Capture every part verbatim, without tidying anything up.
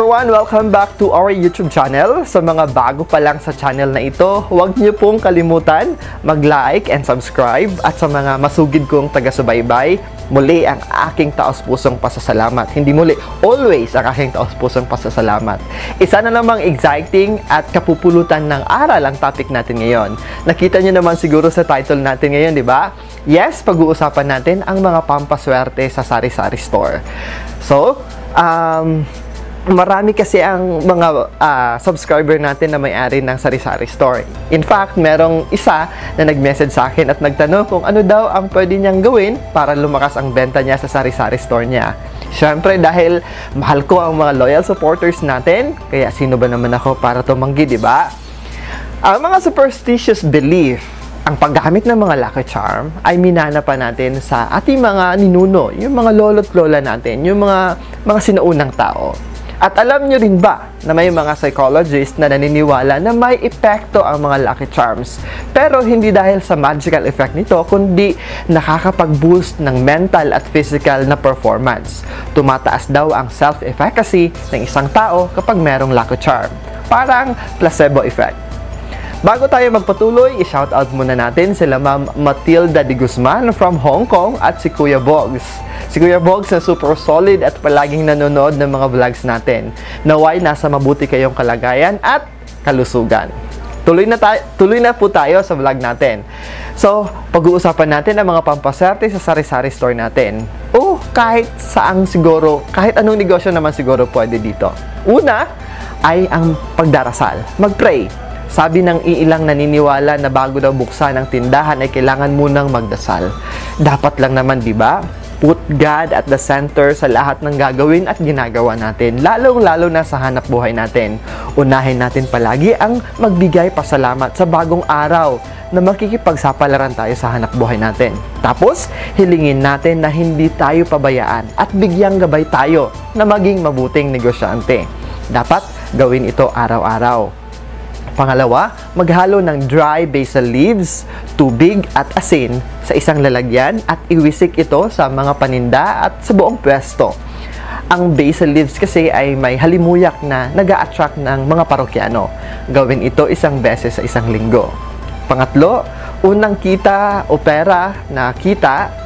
everyone! Welcome back to our YouTube channel. Sa mga bago pa lang sa channel na ito, huwag niyo pong kalimutan mag-like and subscribe. At sa mga masugid kong taga-subaybay, muli ang aking taos-pusong pasasalamat. Hindi muli, always ang aking taos-pusong pasasalamat. Isa na namang exciting at kapupulutan ng aral ang topic natin ngayon. Nakita niyo naman siguro sa title natin ngayon, di ba? Yes, pag-uusapan natin ang mga pampaswerte sa sari-sari store. So, um... marami kasi ang mga uh, subscriber natin na may-ari ng sari-sari store. In fact, merong isa na nag-message sa akin at nagtanong kung ano daw ang pwede niyang gawin para lumakas ang benta niya sa sari-sari store niya. Siyempre, dahil mahal ko ang mga loyal supporters natin, kaya sino ba naman ako para tumanggi, di ba? Ang mga superstitious belief, ang paggamit ng mga lucky charm ay minana pa natin sa ating mga ninuno, yung mga lolo't lola natin, yung mga mga sinaunang tao. At alam nyo rin ba na may mga psychologists na naniniwala na may epekto ang mga lucky charms? Pero hindi dahil sa magical effect nito, kundi nakakapag-boost ng mental at physical na performance. Tumataas daw ang self-efficacy ng isang tao kapag merong lucky charm. Parang placebo effect. Bago tayo magpatuloy, i-shoutout muna natin sila Ma'am Matilda de Guzman from Hong Kong at si Kuya Bogs. Si Kuya Bogs na super solid at palaging nanonood ng mga vlogs natin. Naway nasa mabuti kayong kalagayan at kalusugan. Tuloy na, tayo, tuloy na po tayo sa vlog natin. So, pag-uusapan natin ang mga pampaswerte sa sari-sari store natin. O kahit saang siguro, kahit anong negosyo naman siguro pwede dito. Una ay ang pagdarasal. Mag-pray. Sabi ng iilang naniniwala na bago daw buksan ang tindahan ay kailangan munang magdasal. Dapat lang naman, di ba? Put God at the center sa lahat ng gagawin at ginagawa natin, lalong-lalo na sa hanap buhay natin. Unahin natin palagi ang magbigay pasalamat sa bagong araw na makikipagsapalaran tayo sa hanap buhay natin. Tapos, hilingin natin na hindi tayo pabayaan at bigyang gabay tayo na maging mabuting negosyante. Dapat gawin ito araw-araw. Pangalawa, maghalo ng dry basil leaves, tubig at asin sa isang lalagyan at iwisik ito sa mga paninda at sa buong pwesto. Ang basil leaves kasi ay may halimuyak na nag-a-attract ng mga parokyano. Gawin ito isang beses sa isang linggo. Pangatlo, unang kita o pera na kita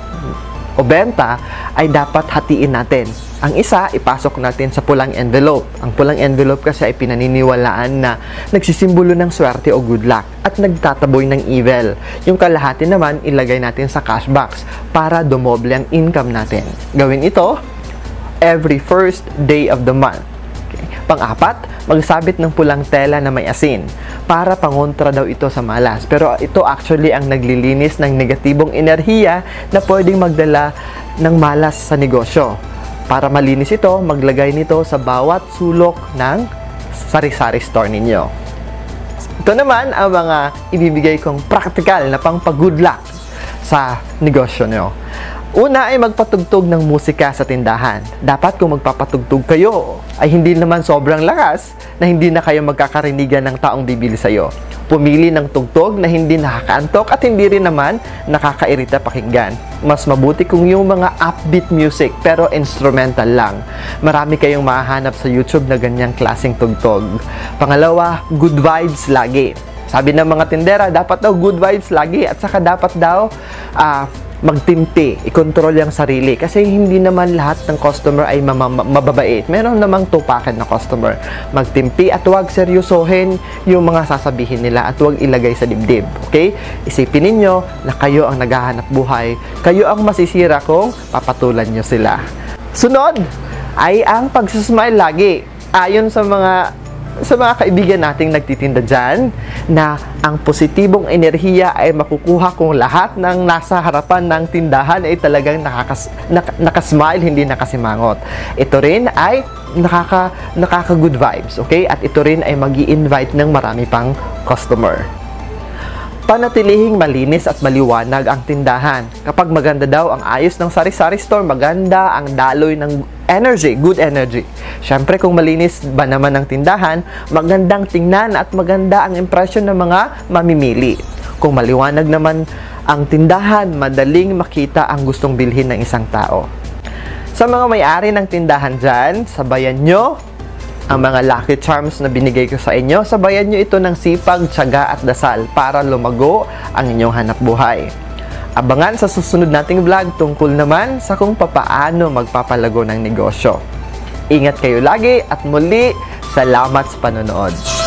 o benta ay dapat hatiin natin. Ang isa, ipasok natin sa pulang envelope. Ang pulang envelope kasi ay pinaniniwalaan na nagsisimbolo ng swerte o good luck at nagtataboy ng evil. Yung kalahati naman, ilagay natin sa cash box para dumoble ang income natin. Gawin ito every first day of the month. Okay. Pang-apat, magsabit ng pulang tela na may asin para pangontra daw ito sa malas. Pero ito actually ang naglilinis ng negatibong enerhiya na pwedeng magdala ng malas sa negosyo. Para malinis ito, maglagay nito sa bawat sulok ng sari-sari store ninyo. Ito naman ang mga ibibigay kong practical na pang pag-good luck sa negosyo nyo. Una ay magpatugtog ng musika sa tindahan. Dapat kung magpapatugtog kayo ay hindi naman sobrang lakas na hindi na kayo magkakarinigan ng taong bibili sa'yo. Pumili ng tugtog na hindi nakakaantok at hindi rin naman nakakairita pakinggan. Mas mabuti kung yung mga upbeat music pero instrumental lang. Marami kayong mahahanap sa YouTube na ganyang klaseng tugtog. Pangalawa, good vibes lagi. Sabi ng mga tindera, dapat daw good vibes lagi at saka dapat daw uh, magtimpi, i-control yung sarili kasi hindi naman lahat ng customer ay mababait. Meron namang tupakan na customer. Magtimpi at huwag seryosohin yung mga sasabihin nila at huwag ilagay sa dibdib. Okay? Isipin ninyo na kayo ang naghahanap buhay. Kayo ang masisira kung papatulan nyo sila. Sunod ay ang pagsusmile lagi. Ayon sa mga sa mga kaibigan nating nagtitinda dyan, na ang positibong enerhiya ay makukuha kung lahat ng nasa harapan ng tindahan ay talagang nakakas, nak, nakasmile, hindi nakasimangot. Ito rin ay nakaka, nakaka-good vibes, okay? At ito rin ay magi-invite ng marami pang customer. Panatilihing malinis at maliwanag ang tindahan. Kapag maganda daw ang ayos ng sari-sari store, maganda ang daloy ng energy, good energy. Siyempre, kung malinis ba naman ang tindahan, magandang tingnan at maganda ang impression ng mga mamimili. Kung maliwanag naman ang tindahan, madaling makita ang gustong bilhin ng isang tao. Sa mga may-ari ng tindahan dyan, sabayan nyo ang mga lucky charms na binigay ko sa inyo. Sabayan nyo ito ng sipag, tiyaga at dasal para lumago ang inyong hanap buhay. Abangan sa susunod nating vlog tungkol naman sa kung papaano magpapalago ng negosyo. Ingat kayo lagi at muli, salamat sa panonood.